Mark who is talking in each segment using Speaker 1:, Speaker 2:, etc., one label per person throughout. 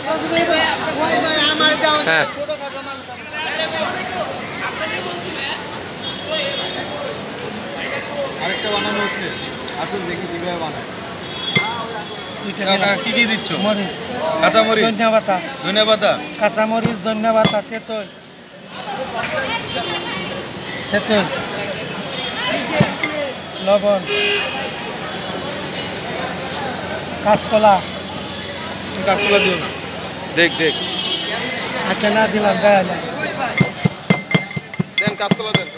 Speaker 1: হ্যাঁ
Speaker 2: আরেকটা বানানো হচ্ছে, আসুন দেখি কিভাবে বানায়। কি কি দিচ্ছ?
Speaker 3: মরিচ,
Speaker 2: কাঁচামরিচ,
Speaker 3: ধনিয়া পাতা,
Speaker 2: ধনিয়া পাতা,
Speaker 3: কাঁচামরিচ, ধনিয়া পাতা, তেঁতুল, তেঁতুল, লবণ, কাঁচকলা।
Speaker 2: কাঁচকলা দিও না।
Speaker 1: দেখ দেখ
Speaker 3: আচ্ছা না দিলাম গায়ে না।
Speaker 1: দেন কাঁচকলা দেন।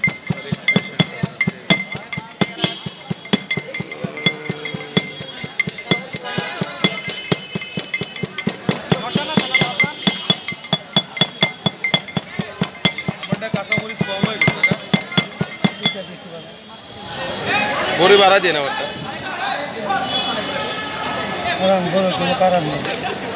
Speaker 2: কাঁচামরিচ কম হয়ে গেছে না?
Speaker 1: বড়ি বাড়া দিয়ে না ওটা।
Speaker 3: কারণ বড় কোনো কারণ নেই।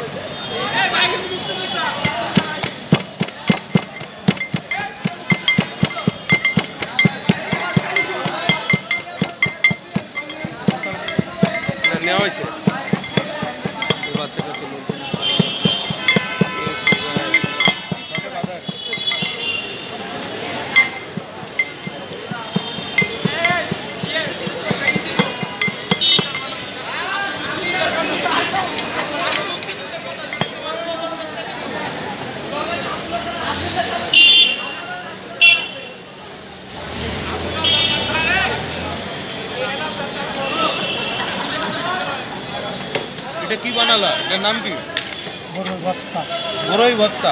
Speaker 1: নেওয়া হয়েছে
Speaker 2: বাচ্চাটা তো এটা কি বানালা? এটার নাম কি?
Speaker 3: বড় ভর্তা।
Speaker 2: বড়ই ভর্তা।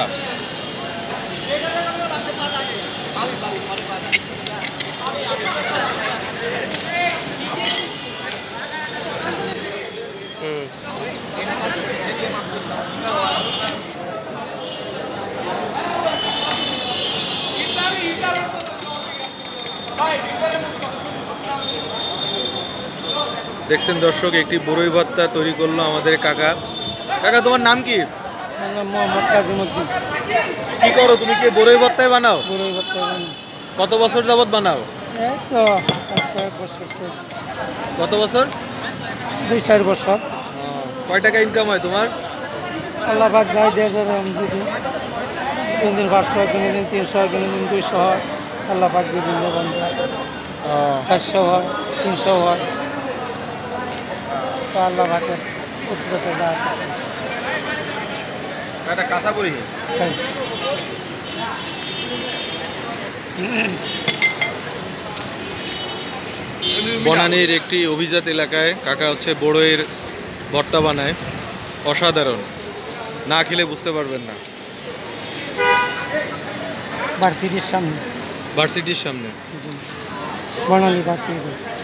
Speaker 2: দেখছেন দর্শক, একটি বড়ই ভর্তা তৈরি করলো আমাদের কাকা। কাকা তোমার নাম কি?
Speaker 3: মোহাম্মদ কাজিমুদ্দিন।
Speaker 2: কি করো তুমি? কি বড়ই ভর্তায় বানাও?
Speaker 3: বড়ই ভর্তা বানাই।
Speaker 2: কত বছর যাবত বানাও?
Speaker 3: এই তো কয়েক বছর চলছে।
Speaker 2: কত বছর?
Speaker 3: 2-4 বছর।
Speaker 2: কয় টাকা ইনকাম হয় তোমার?
Speaker 3: আল্লাহ পাক যাই দিয়ে যাবে আমি দিদি। কোনদিন 500, কোনদিন 300, কোনদিন 200 হয়। আল্লাহ পাক দিদিন দেবেন 400 হয়, 300 হয়। তো আল্লাহ পাকের উত্তরতে যা আছে
Speaker 2: একটা কাঁচা বড়ি।
Speaker 3: তাই।
Speaker 2: বনানীর একটি অভিজাত এলাকায় কাকা হচ্ছে বড়ইয়ের ভর্তা বানায়। অসাধারণ, না খেলে বুঝতে পারবেন না।
Speaker 3: ভার্সিটির সামনে,
Speaker 2: ভার্সিটির সামনে।
Speaker 3: বনানী ভার্সিটি।